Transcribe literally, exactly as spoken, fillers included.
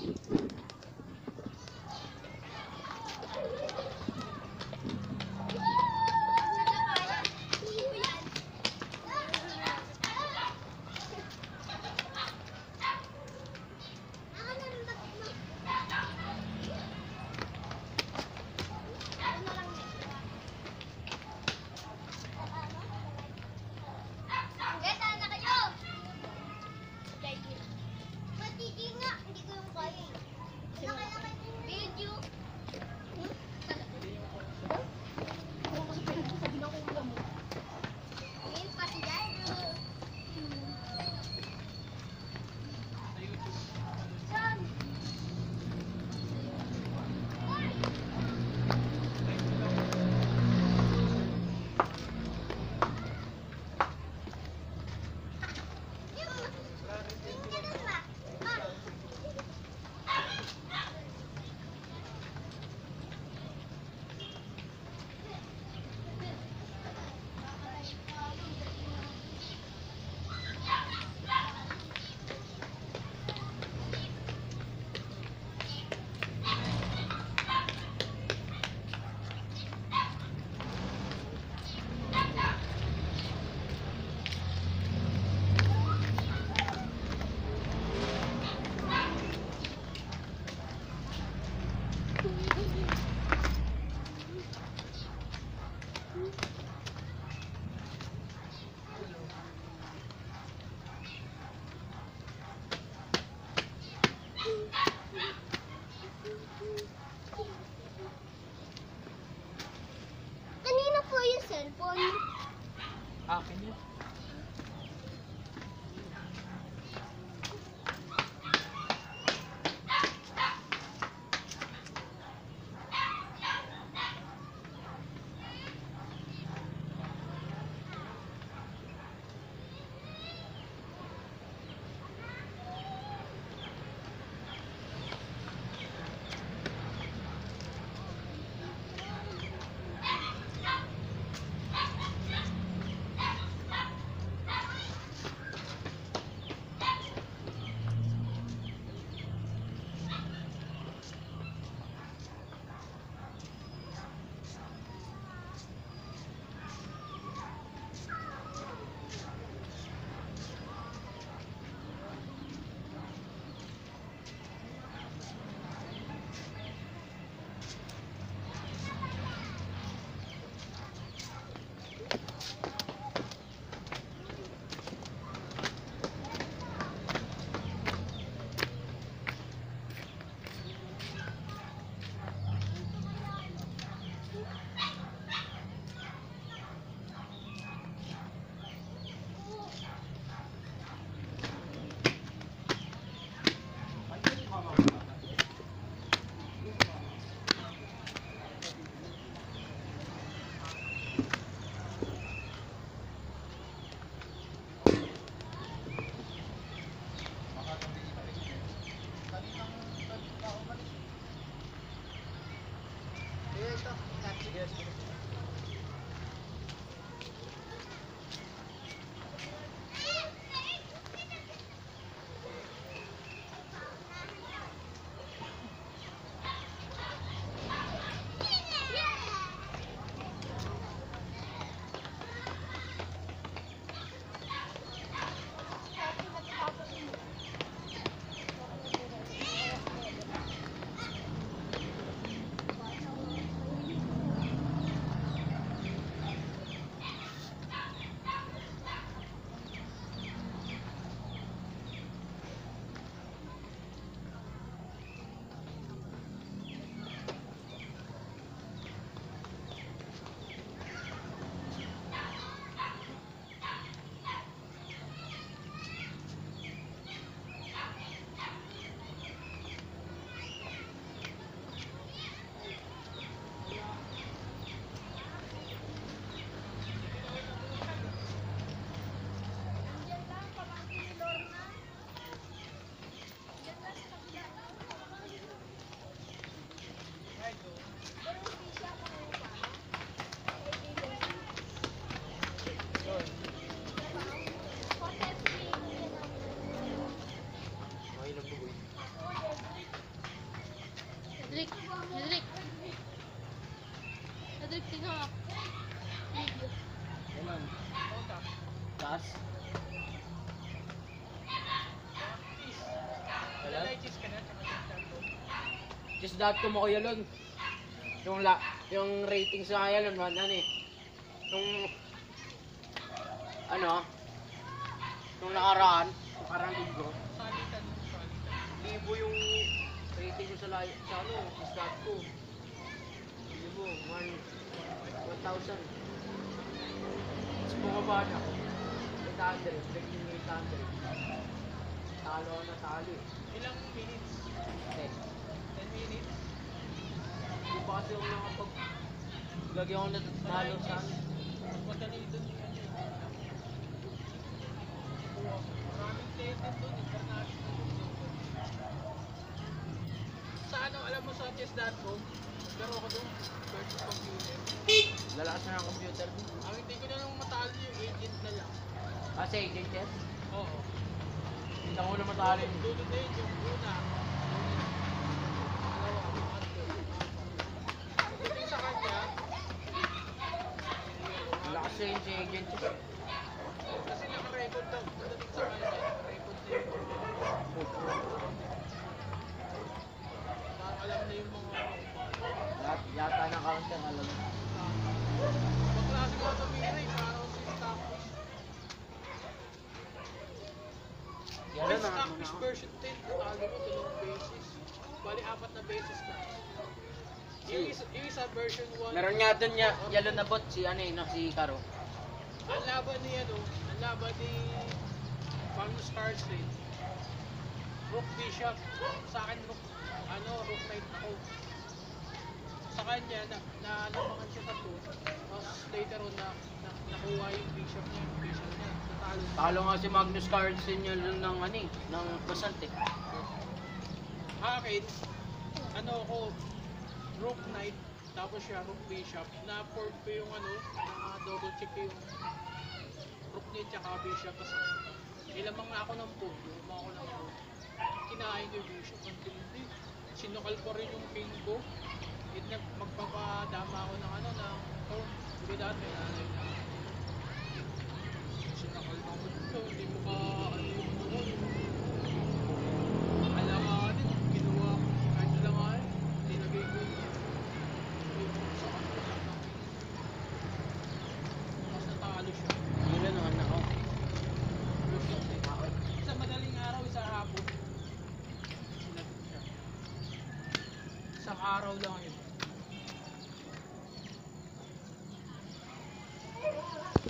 Matiti nga, hindi ko yung kaya. Hedrick, Hedrick. Hedrick, tingnan ka. Video. Ganun. Gas. Wala? Just that ko mo kuya Lon. Yung la, yung rating sa kaya Lon, ano eh. Yung ano? Yung nakaraan, yung parang linggo. Libo yung rating ko sa la, sa ano, just that ko. Libo, one, one thousand. Tapos bumaba na. eight hundred, breaking eight hundred. Talo na talo eh. Ilang minutes? ten. ten minutes? Hindi pa kasi ako nakapag... Lagi ako natalo sa ano. Magmadali doon yung ano yun. Maraming tated doon, international doon. Sa ano, alam mo sa chess dot com, laro ko doon, versus computer. Lalakas na ng computer. Ang hindi ko na nung matalo yung agent na lang. Kasi agent chess. Oo. Hindi ko na matalo yun. Dulo na yun yung una. Dalawa, tatlo, apat. Pagdating sa kanya, Lalakas na yun si agent chess. kasi naka-record daw. Pagdating sa kanya, naka-record na yung parang alam na yung mga Lahat yata ng counter alam mo. magklase ko ito miray, parang si Stockfish. Yan May na nga. Stockfish version ten, natalo ko dalawang beses. Bali, apat na beses na. Yung isa, yung isa version one. Meron nga doon niya, yellow na bot si ano eh, no, si Caro. Ang laban ni ano, ang laban ni Magnus Carlsen. Rook Bishop. Sa akin, Rook, ano, Rook Knight ako. Sa kanya, na, nalamangan siya sa two. Tapos later on, na, na, nakuha yung Bishop niya, yung Bishop niya. Natalo. Talo nga si Magnus Carlsen yun ng ano eh, ng Basalt eh. Akin, ano ako, Rook Knight, tapos siya Rook Bishop. Na-form ko yung ano, na-double check ko yung Rook Knight tsaka Bishop. Tapos nilamang na ako ng pool, nilamang ako ng pool. Kinain ko yung Bishop, ang tindi. Sinukal ko rin yung king ko. Yun na, magpapadama ako ng ano, ng oh, hindi dahil may nanay na. Sinukal ko ito, hindi mo ka, ano yung ano, alanganin, ginawa ko, kahit alanganin, nilagay ko yung, yung sa kanila ng tapos natalo siya. Yun ang anak ko. Sa madaling araw, isang hapon, sinagot siya. Isang araw lang yun.